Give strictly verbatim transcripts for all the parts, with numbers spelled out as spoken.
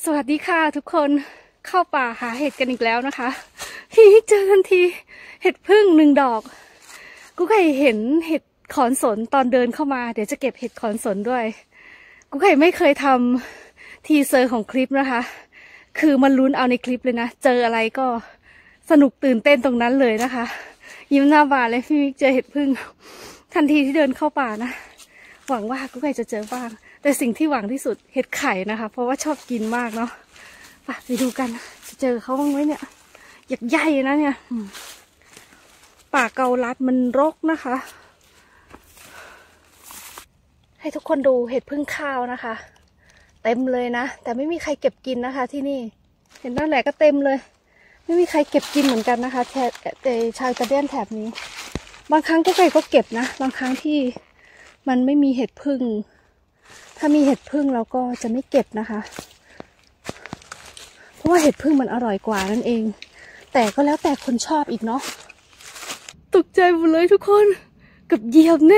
สวัสดีค่ะทุกคนเข้าป่าหาเห็ดกันอีกแล้วนะคะที่เจอทันทีเห็ดพึ่งหนึ่งดอกกูไก่เห็นเห็ดขอนสนตอนเดินเข้ามาเดี๋ยวจะเก็บเห็ดขอนสนด้วยกูไก่ไม่เคยทำทีเซอร์ของคลิปนะคะคือมันลุ้นเอาในคลิปเลยนะเจออะไรก็สนุกตื่นเต้นตรงนั้นเลยนะคะยิ้มหน้าบานเลยพี่มิกเจอเห็ดพึ่งทันทีที่เดินเข้าป่านะหวังว่ากูไก่จะเจอบ้างแต่สิ่งที่หวังที่สุดเห็ดไข่นะคะเพราะว่าชอบกินมากเนาะไปดูกันจะเจอเขาบ้างไหมเนี่ยอยากใหญ่นะเนี่ยป่าเกาลัดมันรกนะคะให้ทุกคนดูเห็ดพึ่งข้าวนะคะเต็มเลยนะแต่ไม่มีใครเก็บกินนะคะที่นี่เห็นนั่นแหละก็เต็มเลยไม่มีใครเก็บกินเหมือนกันนะคะแถบแต่ชาวกระเดียนแถบนี้บางครั้งก็ใครก็เก็บนะบางครั้งที่มันไม่มีเห็ดพึ่งถ้ามีเห็ดพึ่งเราก็จะไม่เก็บนะคะเพราะว่าเห็ดพึ่งมันอร่อยกว่านั่นเองแต่ก็แล้วแต่คนชอบอีกเนาะตกใจหมดเลยทุกคนกับเหยียบแน่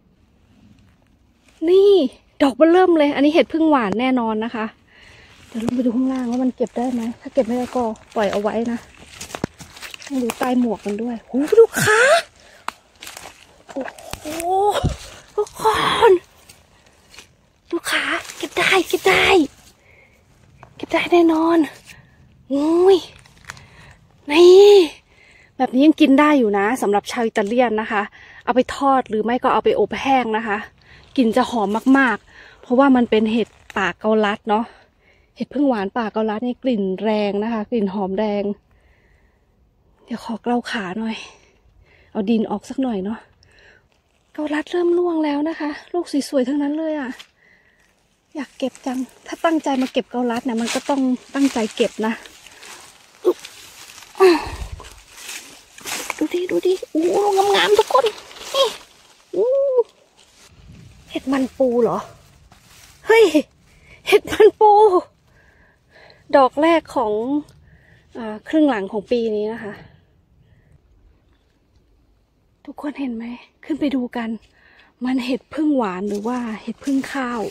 นี่ดอกมันเริ่มเลยอันนี้เห็ดพึ่งหวานแน่นอนนะคะเดี๋ยวลงไปดูข้างล่างว่ามันเก็บได้ไหมถ้าเก็บไม่ได้ก็ปล่อยเอาไว้นะต้องดูใต้หมวกมันด้วยโอ้ดูขาโอ้โหทุกคนดูขาเก็บได้เก็บได้เก็บได้แน่นอนอุ้ยนี่แบบนี้ยังกินได้อยู่นะสำหรับชาวอิตาเลียนนะคะเอาไปทอดหรือไม่ก็เอาไปอบแห้งนะคะกลิ่นจะหอมมากๆเพราะว่ามันเป็นเห็ดป่าเกาลัดเนาะเห็ดพึ่งหวานป่าเกาลัดนี่กลิ่นแรงนะคะกลิ่นหอมแดงเดี๋ยวขอเกลาขาหน่อยเอาดินออกสักหน่อยเนาะเกาลัดเริ่มร่วงแล้วนะคะลูกสวยๆทั้งนั้นเลยอ่ะอยากเก็บจังถ้าตั้งใจมาเก็บเกาลัดเนี่ยมันก็ต้องตั้งใจเก็บนะดูดิดูดิโอ้งามๆทุกคนนี่อู้เห็ดมันปูเหรอเฮ้ยเห็ดมันปูดอกแรกของอ่าครึ่งหลังของปีนี้นะคะทุกคนเห็นไหมขึ้นไปดูกันมันเห็ดพึ่งหวานหรือว่าเห็ดพึ่งข้าว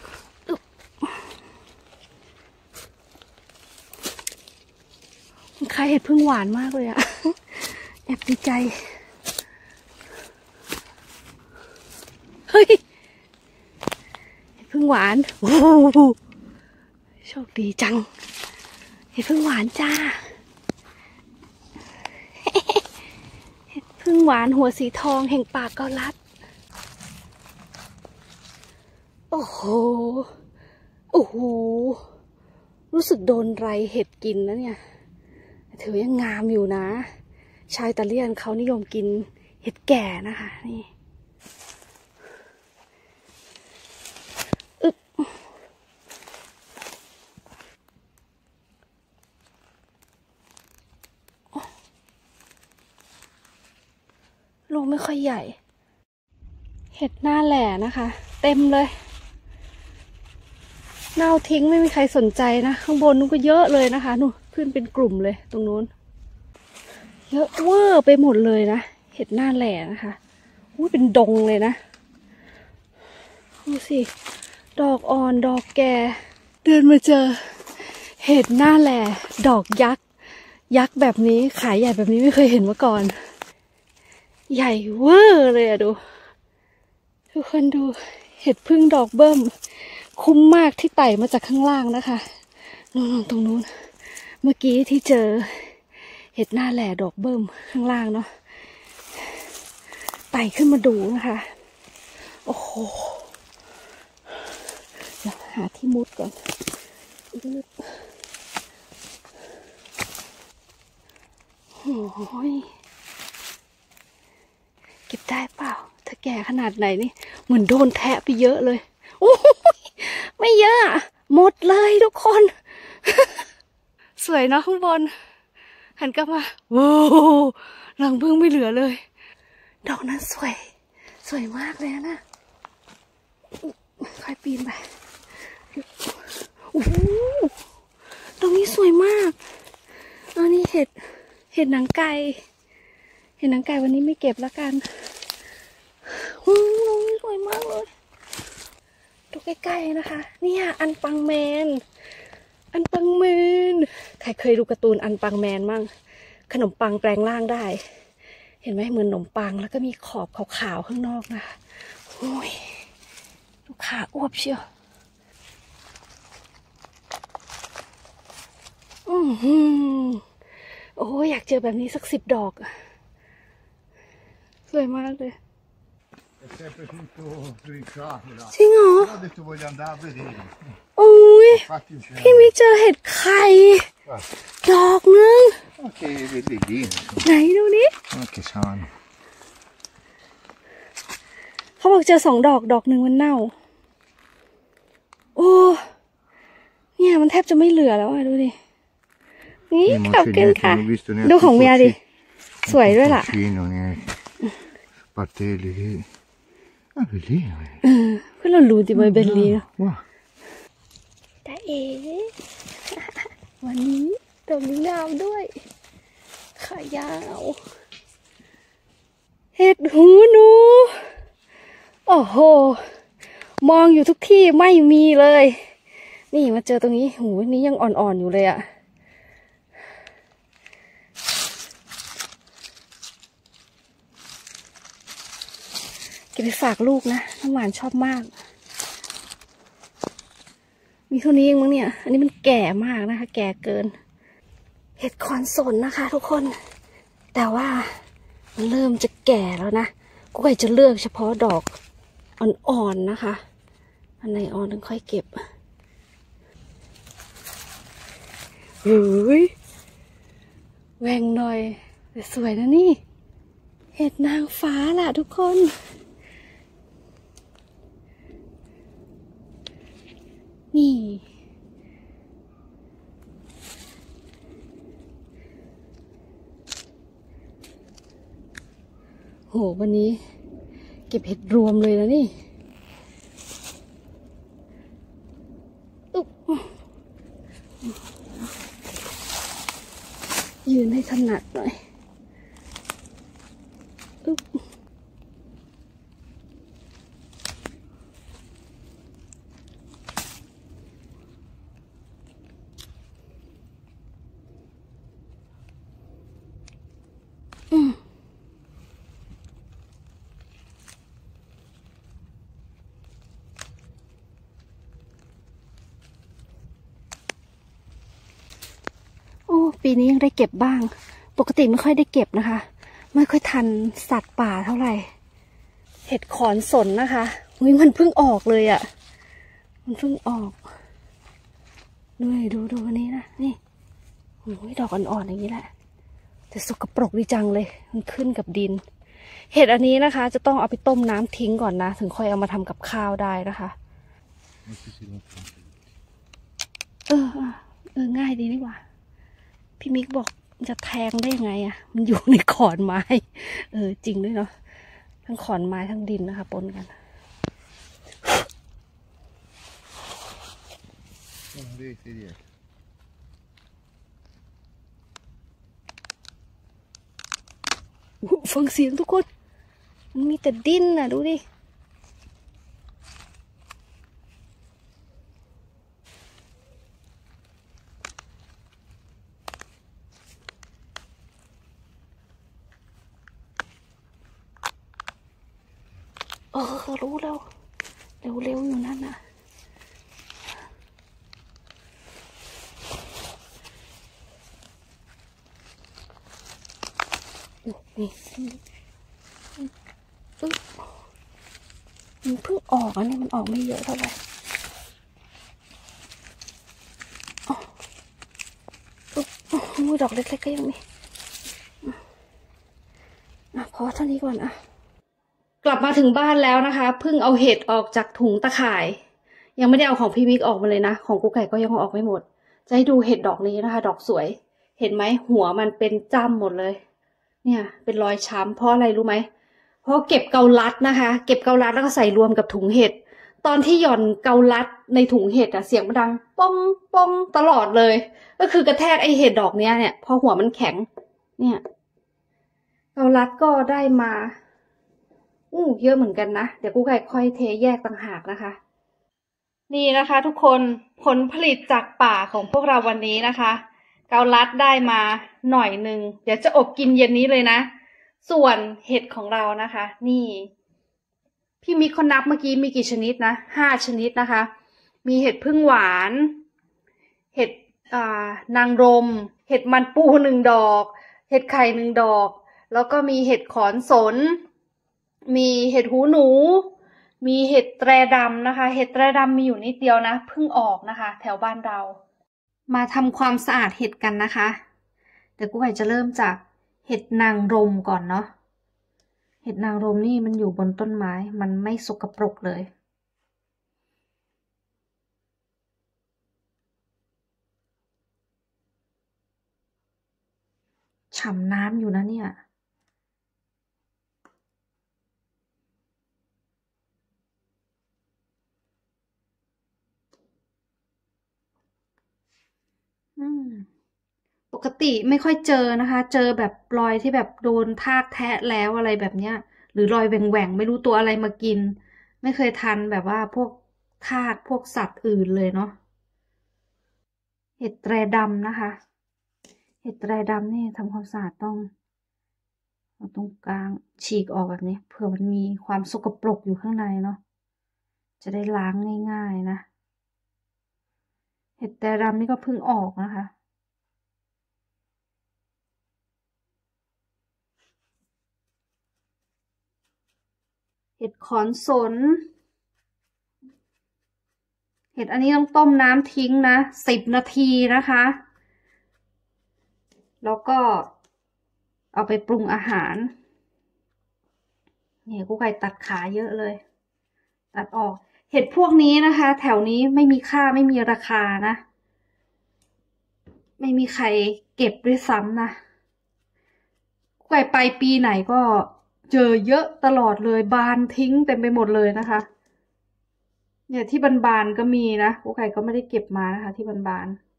มันคล้ายเห็ดพึ่งหวานมากเลยอะแอบดีใจเฮ้ยเห็ดพึ่งหวานโอ้โหโชคดีจังเห็ดพึ่งหวานจ้าเห็ดพึ่งหวานหัวสีทองแห่งป่าเกาลัดโอ้โหโอ้โหรู้สึกโดนไรเห็ดกินนะเนี่ยถือยังงามอยู่นะชาวอิตาเลียนเขานิยมกินเห็ดแก่นะคะนี่อึ๊บโลไม่ค่อยใหญ่เห็ดหน้าแหล่นะคะเต็มเลยเน่าทิ้งไม่มีใครสนใจนะข้างบนนู้นก็เยอะเลยนะคะนู่นขึ้นเป็นกลุ่มเลยตรงนู้นเยอะเวอร์ไปหมดเลยนะเห็ดหน้าแหล่นะคะอุ้ยเป็นดงเลยนะดูสิดอกอ่อนดอกแก่เดินมาเจอเห็ดหน้าแหล่ดอกยักษ์ยักษ์แบบนี้ขายใหญ่แบบนี้ไม่เคยเห็นมาก่อนใหญ่เวอร์เลยอะดูทุกคนดูเห็ดพึ่งดอกเบิ้มคุ้มมากที่ไต่มาจากข้างล่างนะคะนู่นตรงนู้นเมื่อกี้ที่เจอเห็ดหน้าแหล่ดอกเบิ้มข้างล่างเนาะไต่ขึ้นมาดูนะคะโอ้โหเดี๋ยวหาที่มุดก่อนโอ้ยเก็บได้เปล่าถ้าแก่ขนาดไหนนี่เหมือนโดนแทะไปเยอะเลยโอ้ยไม่เยอะหมดเลยทุกคนสวยเนาะข้างบนหันกลับมาโว้หลังพึ่งไม่เหลือเลยดอกนั้นสวยสวยมากเลยนะค่อยปีนไปโอ้โหตรงนี้สวยมากอันนี้เห็ดเห็ดหนังไก่เห็ดหนังไก่วันนี้ไม่เก็บแล้วกันโอ้ตรงนี้สวยมากเลยดูใกล้ๆนะคะเนี่ยอันปังแมนอันปังแมนใครเคยดูการ์ตูนอันปังแมนมั่งขนมปังแปลงร่างได้เห็นไหมเหมือนขนมปังแล้วก็มีขอบขาวๆข้างนอกนะโอ้ยลูกค้าอ้วบเชียวอือหือโอ้ยอยากเจอแบบนี้สักสิบดอกสวยมากเลยจริงเหรอโอ้ยพี่มิกเจอเห็ดไข่ดอกนึงไหนดูนี่เขาบอกเจอสองดอกดอกหนึ่งมันเน่าโอ้เนี่ยมันแทบจะไม่เหลือแล้วอ่ะดูดินี่ขอบคุณค่ะดูของเมียดิสวยด้วยล่ะเออเพื่อนเรารู้ดิว่าเบลลี่แต่เอ๋วันนี้ดอกนี้งามด้วยขายาวเห็ดหูหนูโอ้โหมองอยู่ทุกที่ไม่มีเลยนี่มาเจอตรงนี้หูนี้ยังอ่อนๆอยู่เลยอะเก็บไปฝากลูกนะน้ำหวานชอบมากมีเท่านี้เองมั้งเนี่ยอันนี้มันแก่มากนะคะแก่เกินเห็ดคอนสนนะคะทุกคนแต่ว่ามันเริ่มจะแก่แล้วนะกูก็จะเลือกเฉพาะดอกอ่อนๆนะคะอันไหนอ่อนถึงค่อยเก็บเฮ้ยแหวงหน่อยแต่สวยนะนี่เห็ดนางฟ้าล่ะทุกคนนี่โหวันนี้เก็บเห็ดรวมเลยนะนี่อุ๊บยืนให้ถนัดหน่อยอุ๊บอืมโอ้ปีนี้ยังได้เก็บบ้างปกติไม่ค่อยได้เก็บนะคะไม่ค่อยทันสัตว์ป่าเท่าไหร่เห็ดขอนสนนะคะอุ้ยมันเพิ่งออกเลยอะ่ะมันเพิ่งออกดูดูดูอันนี้นะนี่โอ้ยดอกอ่อนๆอย่างนี้แหละแต่สกปรกดีจังเลยมันขึ้นกับดินเห็ดอันนี้นะคะจะต้องเอาไปต้มน้ำทิ้งก่อนนะถึงค่อยเอามาทำกับข้าวได้นะคะเออเออง่ายดีนี่หว่าพี่มิกบอกจะแทงได้ยังไงอะมันอยู่ในขอนไม้เออจริงด้วยเนาะทั้งขอนไม้ทั้งดินนะคะปนกันฟังเสียงทุกคนมันมีแต่ดินน่ะดูดิเออรู้แล้วเร็วๆอยู่นั่นน่ะนี่ปึ๊บมันเพิ่งออกอันนี้มันออกไม่เยอะเท่าไหร่มือดอกเล็กๆก็ยังมีอ่ะพอเท่านี้ก่อนอ่ะกลับมาถึงบ้านแล้วนะคะเพิ่งเอาเห็ดออกจากถุงตะข่ายยังไม่ได้เอาของพี่มิกออกมาเลยนะของกูไก่ก็ยังออกไม่หมดจะให้ดูเห็ดดอกนี้นะคะดอกสวยเห็นไหมหัวมันเป็นจ้ำหมดเลยเนี่ยเป็นรอยช้ำเพราะอะไรรู้ไหมเพราะเก็บเกาลัดนะคะเก็บเกาลัดแล้วก็ใส่รวมกับถุงเห็ดตอนที่หย่อนเกาลัดในถุงเห็ดอะเสียงมันดังป้องป้องตลอดเลยก็คือกระแทกไอเห็ดดอกเนี้ยเนี่ยพอหัวมันแข็งเนี่ยเกาลัดก็ได้มาอู้เยอะเหมือนกันนะเดี๋ยวกูไก่ค่อยเทแยกต่างหากนะคะนี่นะคะทุกคนผลผลิตจากป่าของพวกเราวันนี้นะคะเกาลัดได้มาหน่อยหนึ่งเดี๋ยวจะอบกินเย็นนี้เลยนะส่วนเห็ดของเรานะคะนี่พี่มิกเขานับเมื่อกี้มีกี่ชนิดนะห้าชนิดนะคะมีเห็ดพึ่งหวานเห็ดอ่านางรมเห็ดมันปูหนึ่งดอกเห็ดไข่หนึ่งดอกแล้วก็มีเห็ดขอนสนมีเห็ดหูหนูมีเห็ดแตรดำนะคะเห็ดแตรดำมีอยู่นิดเดียวนะเพิ่งออกนะคะแถวบ้านเรามาทำความสะอาดเห็ดกันนะคะเดี๋ยวกูไก่จะเริ่มจากเห็ดนางรมก่อนเนาะเห็ดนางรมนี่มันอยู่บนต้นไม้มันไม่สกปรกเลยฉ่ำน้ำอยู่นะเนี่ยอืมปกติไม่ค่อยเจอนะคะ เจอแบบรอยที่แบบโดนทากแทะแล้วอะไรแบบเนี้ยหรือรอยแหว่งๆไม่รู้ตัวอะไรมากินไม่เคยทันแบบว่าพวกทากพวกสัตว์อื่นเลยเนาะเห็ดแตรดำนะคะเห็ดแตรดำนี่ทำความสะอาดต้องเอาตรงกลางฉีกออกแบบนี้เผื่อมันมีความสกปรกอยู่ข้างในเนาะจะได้ล้างง่ายๆนะเห็ดแตรดำนี่ก็เพิ่งออกนะคะเห็ดขอนสนเห็ดอันนี้ต้องต้มน้ำทิ้งนะสิบนาทีนะคะแล้วก็เอาไปปรุงอาหารเนี่ยกูไก่ตัดขาเยอะเลยตัดออกเห็ดพวกนี้นะคะแถวนี้ไม่มีค่าไม่มีราคานะไม่มีใครเก็บด้วยซ้ำนะกูไก่ไปปีไหนก็เจอเยอะตลอดเลยบานทิ้งเต็มไปหมดเลยนะคะเนี่ยที่บานๆก็มีนะกูไก่ก็ไม่ได้เก็บมานะคะที่บานๆ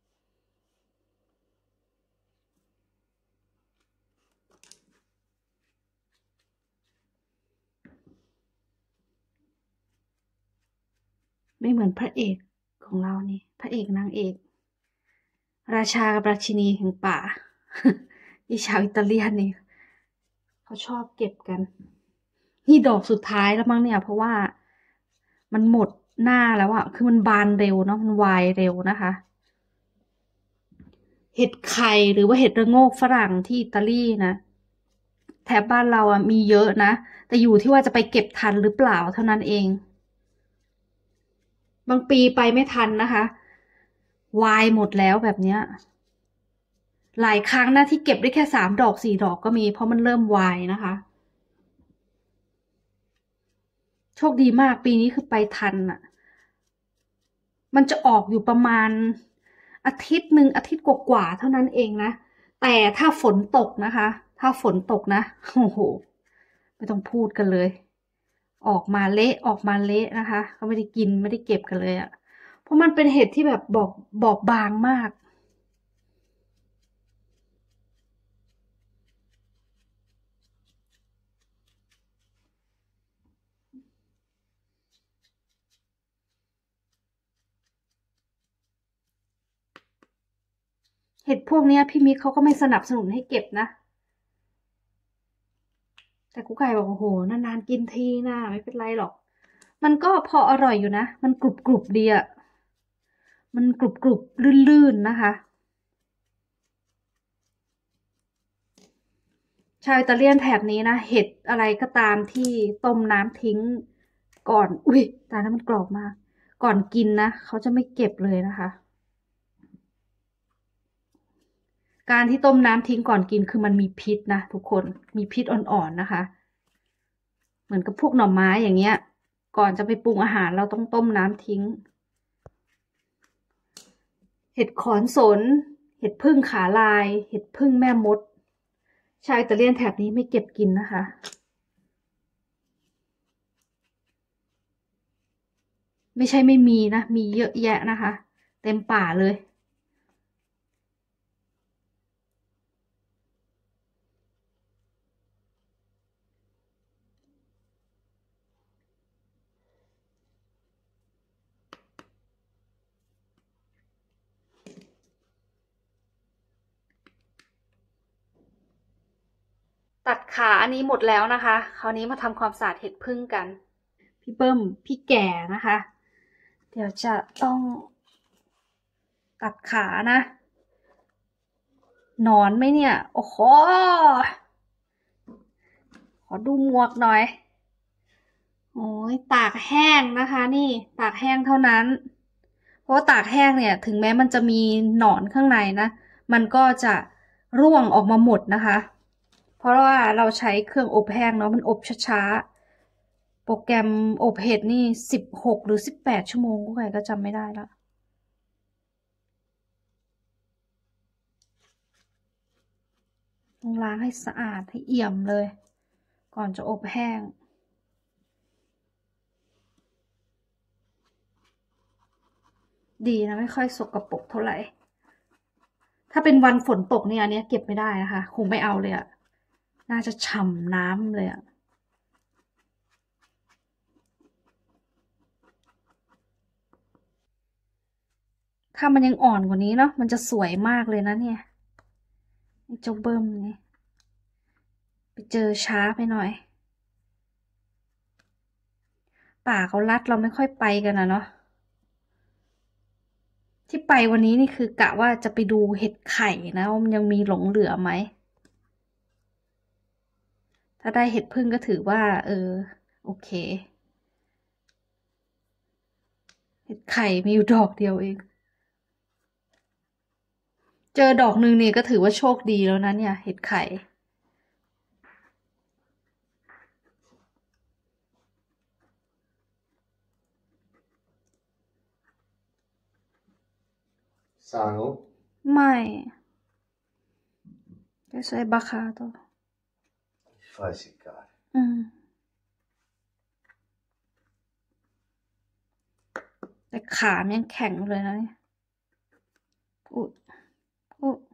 ไม่เหมือนพระเอกของเรานี่พระเอกนางเอกราชากับราชินีแห่งป่า ที่ชาวอิตาเลียนนี่เขาชอบเก็บกันนี่ดอกสุดท้ายแล้วมั้งเนี่ยเพราะว่ามันหมดหน้าแล้วอะคือมันบานเร็วเนาะมันวายเร็วนะคะเห็ดไข่หรือว่าเห็ดระโงกฝรั่งที่อิตาลีนะแถบบ้านเราอะมีเยอะนะแต่อยู่ที่ว่าจะไปเก็บทันหรือเปล่าเท่านั้นเองบางปีไปไม่ทันนะคะวายหมดแล้วแบบเนี้ยหลายครั้งนะที่เก็บได้แค่สามดอกสี่ดอกก็มีเพราะมันเริ่มวายนะคะโชคดีมากปีนี้คือไปทันอะมันจะออกอยู่ประมาณอาทิตย์หนึ่งอาทิตย์กว่าๆเท่านั้นเองนะแต่ถ้าฝนตกนะคะถ้าฝนตกนะโอ้โหไม่ต้องพูดกันเลยออกมาเละออกมาเละนะคะเขาไม่ได้กินไม่ได้เก็บกันเลยอะเพราะมันเป็นเห็ดที่แบบบอกบอบบางมากเห็ดพวกเนี้ยพี่มิกเขาก็ไม่สนับสนุนให้เก็บนะแต่กุ๊กไก่บอกโอ้โหนานๆกินทีนะไม่เป็นไรหรอกมันก็พออร่อยอยู่นะมันกรุบกรุบดีอะมันกรุบกรุบลื่นๆนะคะ ชาวอิตาเลียนแถบนี้นะเห็ดอะไรก็ตามที่ต้มน้ำทิ้งก่อนอุ้ยตายแล้วมันกรอบมากก่อนกินนะเขาจะไม่เก็บเลยนะคะการที่ต้มน้ำทิ้งก่อนกินคือมันมีพิษนะทุกคนมีพิษอ่อนๆนะคะเหมือนกับพวกหน่อไม้อย่างเงี้ยก่อนจะไปปรุงอาหารเราต้องต้มน้ำทิ้งเห็ดขอนสนเห็ดพึ่งขาลายเห็ดพึ่งแม่มดชาวอิตาเลียนแถบนี้ไม่เก็บกินนะคะไม่ใช่ไม่มีนะมีเยอะแยะนะคะเต็มป่าเลยขาอันนี้หมดแล้วนะคะคราวนี้มาทำความสะอาดเห็ดผึ้งกันพี่เบิ้มพี่แก่นะคะเดี๋ยวจะต้องตัดขานะนอนไหมเนี่ยโอ้โหขอดูหมวกหน่อยโอ้ยตากแห้งนะคะนี่ตากแห้งเท่านั้นเพราะว่าตากแห้งเนี่ยถึงแม้มันจะมีหนอนข้างในนะมันก็จะร่วงออกมาหมดนะคะเพราะว่าเราใช้เครื่องอบแห้งเนาะมันอบช้าๆโปรแกรมอบเห็ดนี่สิบหกหรือสิบแปดชั่วโมงก็ใครก็จำไม่ได้ละต้องล้างให้สะอาดให้เอี่ยมเลยก่อนจะอบแห้งดีนะไม่ค่อยสกปรกเท่าไหร่ถ้าเป็นวันฝนตกเนี่ยอันนี้เก็บไม่ได้นะคะคงไม่เอาเลยอะน่าจะฉ่ำน้ำเลยอะถ้ามันยังอ่อนกว่านี้เนาะมันจะสวยมากเลยนะเนี่ยไอ้เจ้าเบิ้มนี่ไปเจอช้าไปหน่อยป่าเขาลัดเราไม่ค่อยไปกันนะเนาะที่ไปวันนี้นี่คือกะว่าจะไปดูเห็ดไข่นะว่ามันยังมีหลงเหลือไหมถ้าได้เห็ดพึ่งก็ถือว่าเออโอเคเห็ดไข่มีอยู่ดอกเดียวเองเจอดอกหนึ่งนี่ก็ถือว่าโชคดีแล้วนะเนี่ยเห็ดไข่ Sano? ไม่ก็ใช้บาคาตัว Fai seccare. อืมแต่ขามันยังแข็งเลยนะเนี่ยอุ๊ยอุ๊ย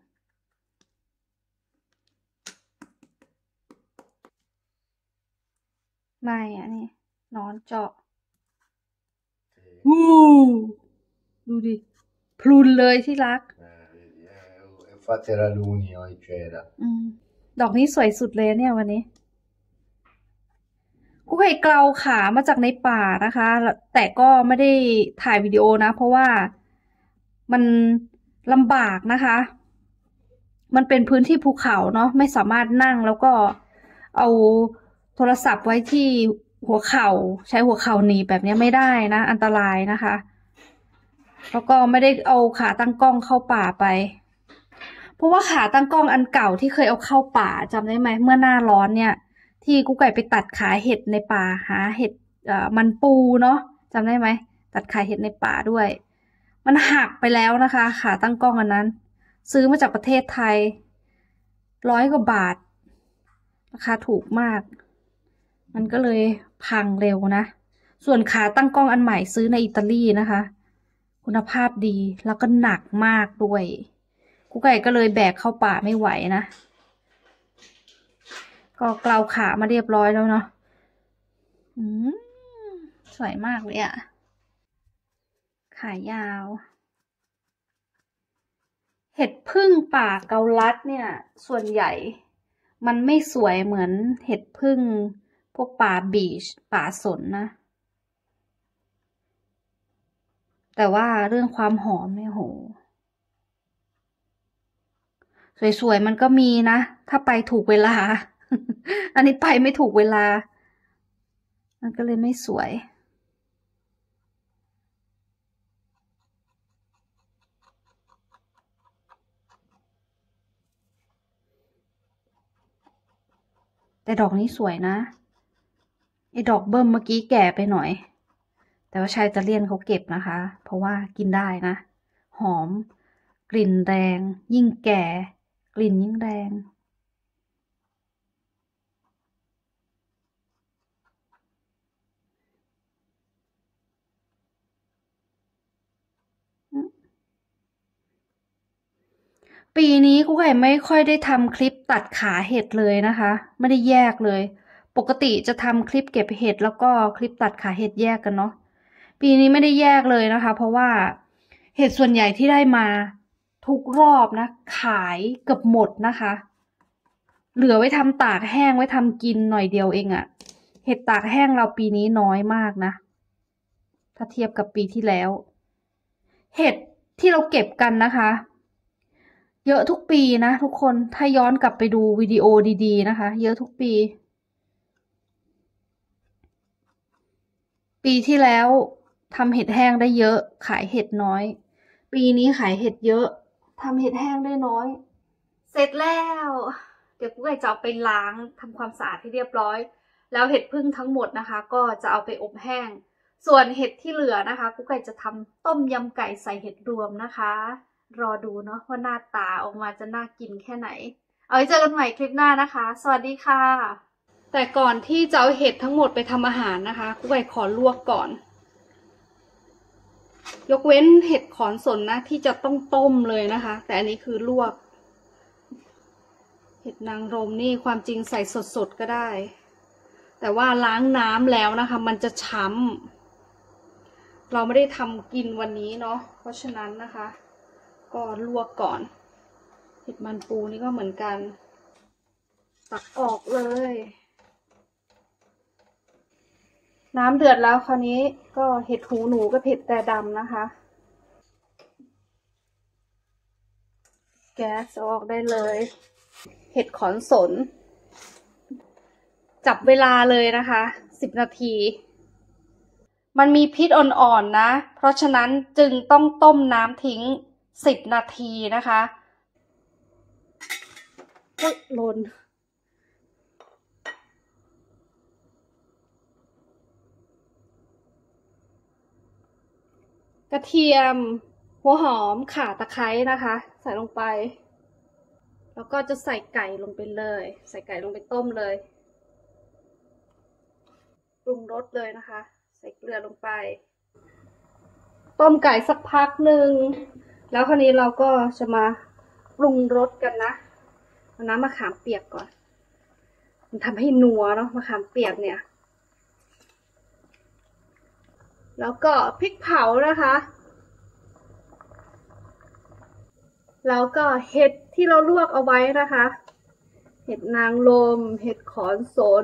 ไม่อันนี้นอนเจาะวู้ดูดิพลุนเลยที่รัก Eh, vedi, eh, infatti era l'unico che c'era. อืมดอกนี้สวยสุดเลยเนี่ยวันนี้กูเคยเกลาขามาจากในป่านะคะแต่ก็ไม่ได้ถ่ายวิดีโอนะเพราะว่ามันลำบากนะคะมันเป็นพื้นที่ภูเขาเนาะไม่สามารถนั่งแล้วก็เอาโทรศัพท์ไว้ที่หัวเข่าใช้หัวเข่าหนีแบบนี้ไม่ได้นะอันตรายนะคะแล้วก็ไม่ได้เอาขาตั้งกล้องเข้าป่าไปเพราะว่าขาตั้งกล้องอันเก่าที่เคยเอาเข้าป่าจำได้ไหมเมื่อหน้าร้อนเนี่ยที่กุ๊กไก่ไปตัดขาเห็ดในป่าหาเห็ดเอ่อมันปูเนาะจำได้ไหมตัดขาเห็ดในป่าด้วยมันหักไปแล้วนะคะขาตั้งกล้องอันนั้นซื้อมาจากประเทศไทยร้อยกว่าบาทราคาถูกมากมันก็เลยพังเร็วนะส่วนขาตั้งกล้องอันใหม่ซื้อในอิตาลีนะคะคุณภาพดีแล้วก็หนักมากด้วยกุ๊กไก่ก็เลยแบกเข้าป่าไม่ไหวนะก็เกลาขามาเรียบร้อยแล้วเนาะอืมสวยมากเลยอะขายาว เห็ดพึ่งป่าเกาลัดเนี่ยส่วนใหญ่มันไม่สวยเหมือนเห็ดพึ่งพวกป่าบีชป่าสนนะแต่ว่าเรื่องความหอมเนี่ยโหสวยๆมันก็มีนะถ้าไปถูกเวลา อันนี้ไปไม่ถูกเวลามันก็เลยไม่สวยแต่ดอกนี้สวยนะไอ้ดอกเบิ้มเมื่อกี้แก่ไปหน่อยแต่ว่าชายอิตาเลียนเขาเก็บนะคะเพราะว่ากินได้นะหอมกลิ่นแรงยิ่งแก่กลิ่นยิ่งแรงปีนี้กุ๊กไก่ไม่ค่อยได้ทำคลิปตัดขาเห็ดเลยนะคะไม่ได้แยกเลยปกติจะทำคลิปเก็บเห็ดแล้วก็คลิปตัดขาเห็ดแยกกันเนาะปีนี้ไม่ได้แยกเลยนะคะเพราะว่าเห็ดส่วนใหญ่ที่ได้มาทุกรอบนะขายเกือบหมดนะคะเหลือไว้ทำตากแห้งไว้ทำกินหน่อยเดียวเองอะเห็ดตากแห้งเราปีนี้น้อยมากนะถ้าเทียบกับปีที่แล้วเห็ดที่เราเก็บกันนะคะเยอะทุกปีนะทุกคนถ้าย้อนกลับไปดูวิดีโอดีๆนะคะเยอะทุกปีปีที่แล้วทำเห็ดแห้งได้เยอะขายเห็ดน้อยปีนี้ขายเห็ดเยอะทำเห็ดแห้งได้น้อยเสร็จแล้วเดี๋ยวกูไก่จะเอาไปล้างทำความสะอาดให้เรียบร้อยแล้วเห็ดพึ่งทั้งหมดนะคะก็จะเอาไปอบแห้งส่วนเห็ดที่เหลือนะคะกูไก่จะทำต้มยำไก่ใส่เห็ดรวมนะคะรอดูเนาะว่าหน้าตาออกมาจะน่ากินแค่ไหนเอาไว้เจอกันใหม่คลิปหน้านะคะสวัสดีค่ะแต่ก่อนที่จะเอาเห็ดทั้งหมดไปทำอาหารนะคะกูไก่ขอลวกก่อนยกเว้นเห็ดขอนสนนะที่จะต้องต้มเลยนะคะแต่อันนี้คือลวกเห็ดนางรมนี่ความจริงใส่สดๆก็ได้แต่ว่าล้างน้ำแล้วนะคะมันจะช้ำเราไม่ได้ทำกินวันนี้เนาะเพราะฉะนั้นนะคะก็ลวกก่อนเห็ดมันปูนี่ก็เหมือนกันตักออกเลยน้ำเดือดแล้วคราวนี้ก็เห็ดหูหนูกับเห็ดแต่ดำนะคะแก๊สเอาออกได้เลยเห็ดขอนสนจับเวลาเลยนะคะสิบนาทีมันมีพิษอ่อนๆนะเพราะฉะนั้นจึงต้องต้มน้ำทิ้งสิบนาทีนะคะอุ๊ยหล่นกระเทียมหัวหอมข่าตะไคร้นะคะใส่ลงไปแล้วก็จะใส่ไก่ลงไปเลยใส่ไก่ลงไปต้มเลยปรุงรสเลยนะคะใส่เกลือลงไปต้มไก่สักพักหนึ่งแล้วคราวนี้เราก็จะมาปรุงรสกันนะเอาน้ำมะขามเปียกก่อนมันทำให้นัวเนาะมะขามเปียกเนี่ยแล้วก็พริกเผานะคะแล้วก็เห็ดที่เราลวกเอาไว้นะคะเห็ดนางรมเห็ดขอนสน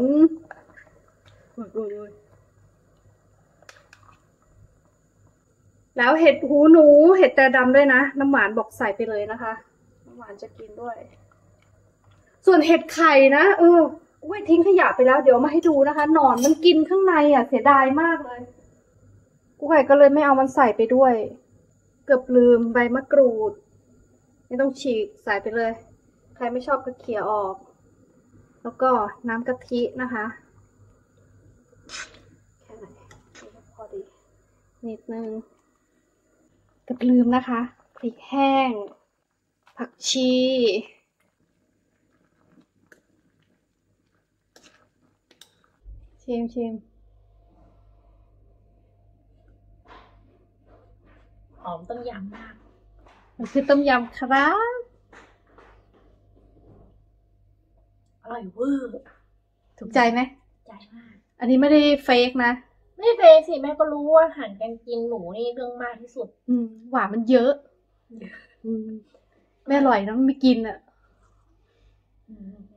แล้วเห็ดหูหนูเห็ดแต่ดำด้วยนะน้ำหวานบอกใส่ไปเลยนะคะน้ำหวานจะกินด้วยส่วนเห็ดไข่นะเอออุ้ยทิ้งขยะไปแล้วเดี๋ยวมาให้ดูนะคะหนอนมันกินข้างในอ่ะเสียดายมากเลยกูไก่ก็เลยไม่เอามันใส่ไปด้วยเกือบลืมใบมะกรูดไม่ต้องฉีกใส่ไปเลยใครไม่ชอบก็เขี่ยออกแล้วก็น้ำกะทินะคะแค่ไหนพอดีนิดนึงเกือบลืมนะคะพริกแห้งผักชีชิมชิมหอมต้มยำมากมันคือต้มยำครับอร่อยเวอร์ถูกใจไหมใจมากอันนี้ไม่ได้เฟกนะไม่เฟซสิแม่ก็รู้ว่าอาหารการกินหนูนี่เรื่องมากที่สุดอืมหวานมันเยอะอืมไม่อร่อยนะไม่กินอ่ะอืม